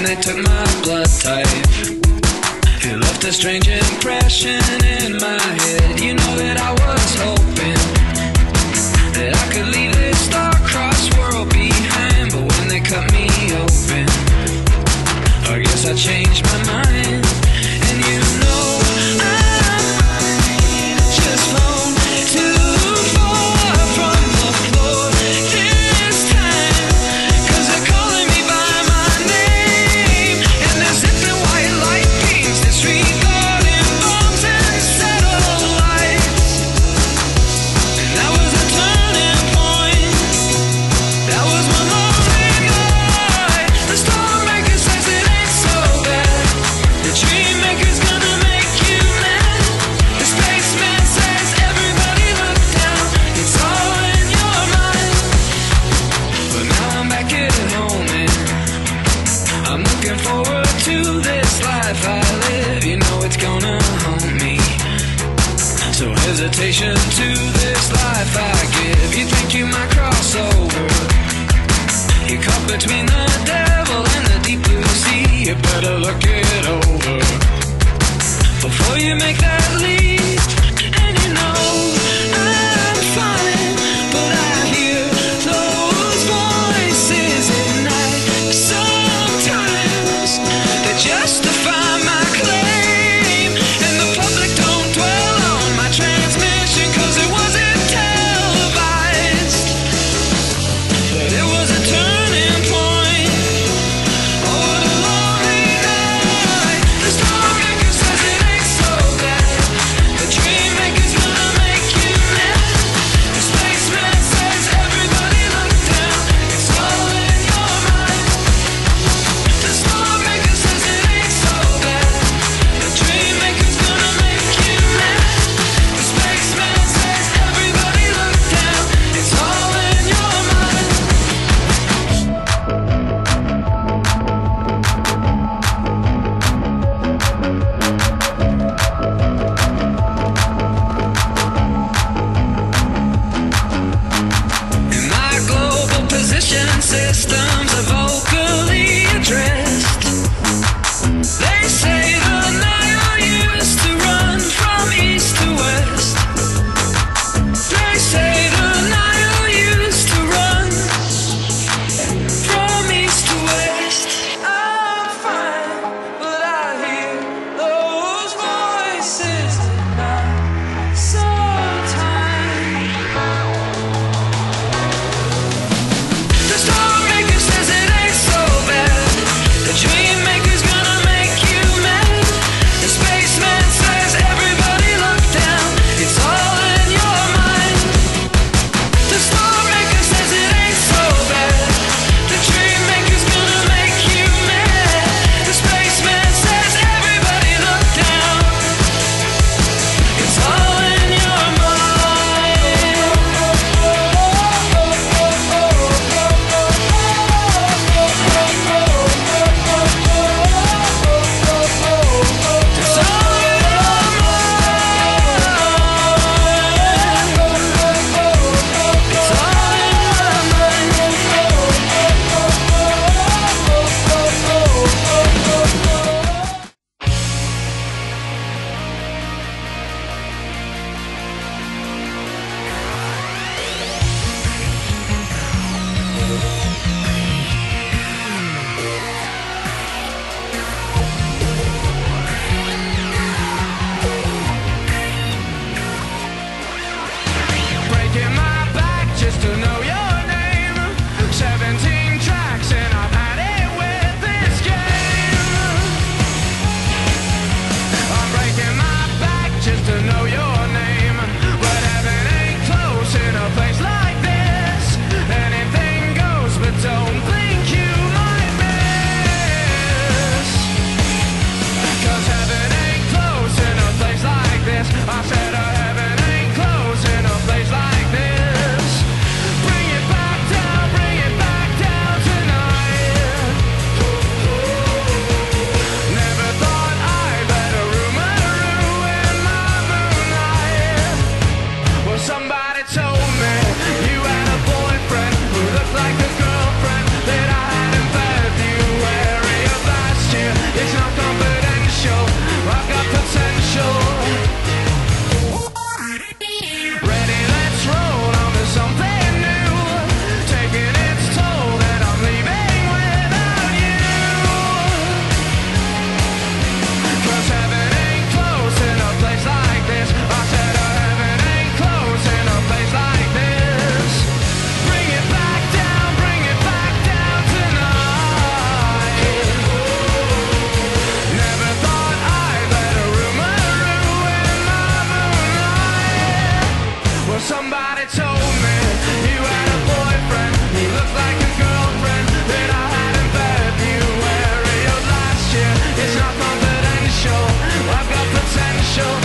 when they took my blood type. It left a strange impression in my head. You know that I was hoping that I could leave this star-crossed world behind, but when they cut me open, I guess I changed my mind. And you know I might just fall too far from the floor this time, 'cause they're calling me by my name, and they're zipping white light beams, disregarding bombs and satellites. And that was a turning point. That was my lonely night. The storm maker says it ain't so bad. The dream maker's gonna make you mad. The spaceman says everybody look down. It's all in your mind. But now I'm back at home and I'm looking forward to this life I live. You know it's gonna haunt me. So hesitation to this life I give. You think you might cross over. You're caught between the devil and the deep blue sea. You better look it over before you make that leap. And you know I'm fine, but I hear those voices at night. Sometimes they justify my claim, and the public don't dwell on my transmission, 'cause it wasn't televised. But it was a turning point. Oh, what a lonely night. The storm maker says it ain't so bad. It's not confidential. I've got potential.